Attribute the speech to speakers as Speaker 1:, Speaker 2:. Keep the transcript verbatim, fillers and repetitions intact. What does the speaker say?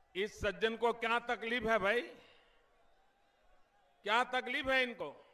Speaker 1: इस सज्जन को क्या तकलीफ है भाई? क्या तकलीफ है इनको?